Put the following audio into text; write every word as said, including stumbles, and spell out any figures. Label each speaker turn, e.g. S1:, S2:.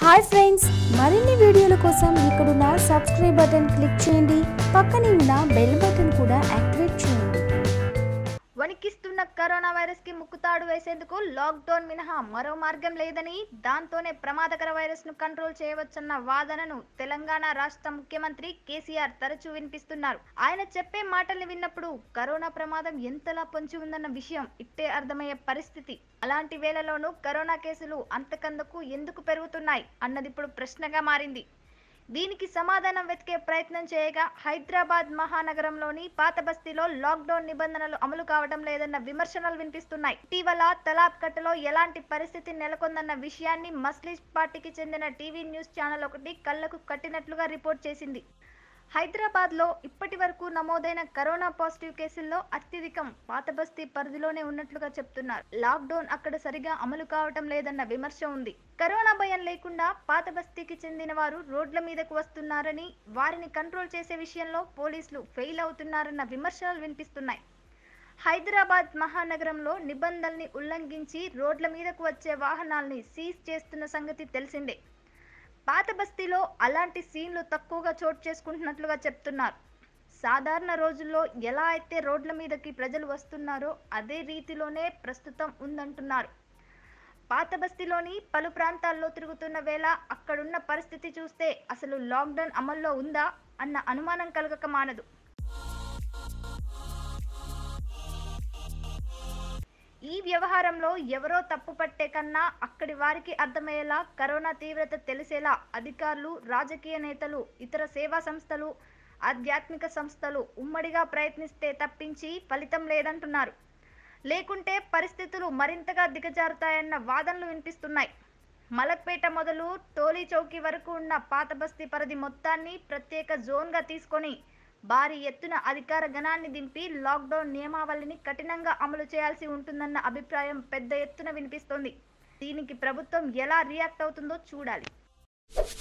S1: Hi friends, మరిన్ని వీడియోల కోసం ఇక్కడున్న సబ్స్క్రైబ్ బటన్ క్లిక్ చేయండి. పక్కనే ఉన్న బెల్ బటన్ కూడా యాక్టివేట్ చేయండి.
S2: వణికిస్తున్న కరోనా వైరస్ కి ముక్కుతాడు వేసేందుకు లాక్డౌన్ మినహా మరో మార్గం లేదని, దాంతోనే ప్రమాదకర వైరస్ ను కంట్రోల్ చేయవచ్చన్న వాదనను తెలంగాణ రాష్ట్ర ముఖ్యమంత్రి కేసీఆర్ తరచూ వినిపిస్తున్నారు. ఆయన చెప్పే మాటల్ని విన్నప్పుడు కరోనా ప్రమాదం ఎంతలా పొంచి ఉందన్న విషయం ఇట్టే అర్థమయ్యే పరిస్థితి. అలాంటి వేళలోనూ కరోనా కేసులు అంతకందుకు ఎందుకు పెరుగుతున్నాయి అన్నది ఇప్పుడు ప్రశ్నగా మారింది. దీనికి సమాధానం వెతికే ప్రయత్నం చేయగా హైదరాబాద్ మహానగరంలోని పాత బస్తీలో లాక్డౌన్ నిబంధనలు అమలు కావడం లేదన్న విమర్శలు వినిపిస్తున్నాయి. ఇటీవల తలాబ్కట్టలో ఎలాంటి పరిస్థితి నెలకొందన్న విషయాన్ని మస్లిష్ పార్టీకి చెందిన టీవీ న్యూస్ ఛానల్ ఒకటి కళ్లకు కట్టినట్లుగా రిపోర్ట్ చేసింది. హైదరాబాద్ లో ఇప్పటి వరకు నమోదైన కరోనా పాజిటివ్ కేసుల్లో అత్యధికం పాత బస్తీ పరిధిలోనే ఉన్నట్లుగా చెప్తున్నారు. లాక్డౌన్ అక్కడ సరిగా అమలు కావటం లేదన్న విమర్శ ఉంది. కరోనా భయం లేకుండా పాత బస్తీకి చెందిన వారు రోడ్ల మీదకు వస్తున్నారని, వారిని కంట్రోల్ చేసే విషయంలో పోలీసులు ఫెయిల్ అవుతున్నారన్న విమర్శలు వినిపిస్తున్నాయి. హైదరాబాద్ మహానగరంలో నిబంధనల్ని ఉల్లంఘించి రోడ్ల మీదకు వచ్చే వాహనాల్ని సీజ్ చేస్తున్న సంగతి తెలిసిందే. పాత బస్తీలో అలాంటి సీన్లు తక్కువగా చోటు చేసుకుంటున్నట్లుగా చెప్తున్నారు. సాధారణ రోజుల్లో ఎలా అయితే రోడ్ల మీదకి ప్రజలు వస్తున్నారో అదే రీతిలోనే ప్రస్తుతం ఉందంటున్నారు. పాత బస్తీలోని పలు ప్రాంతాల్లో తిరుగుతున్న వేళ అక్కడున్న పరిస్థితి చూస్తే అసలు లాక్డౌన్ అమల్లో ఉందా అన్న అనుమానం కలగక మానదు. ఈ వ్యవహారంలో ఎవరో తప్పు పట్టే కన్నా అక్కడి వారికి అర్థమయ్యేలా, కరోనా తీవ్రత తెలిసేలా అధికారులు, రాజకీయ నేతలు, ఇతర సేవా సంస్థలు, ఆధ్యాత్మిక సంస్థలు ఉమ్మడిగా ప్రయత్నిస్తే తప్పించి ఫలితం లేదంటున్నారు. లేకుంటే పరిస్థితులు మరింతగా దిగజారుతాయన్న వాదనలు వినిపిస్తున్నాయి. మలక్పేట మొదలు టోలీ చౌకీ వరకు ఉన్న పాత బస్తీ పరిధి మొత్తాన్ని ప్రత్యేక జోన్గా తీసుకొని భారీ ఎత్తున అధికార గణాన్ని దింపి లాక్డౌన్ నియమావళిని కఠినంగా అమలు చేయాల్సి ఉంటుందన్న అభిప్రాయం పెద్ద ఎత్తున వినిపిస్తోంది. దీనికి ప్రభుత్వం ఎలా రియాక్ట్ అవుతుందో చూడాలి.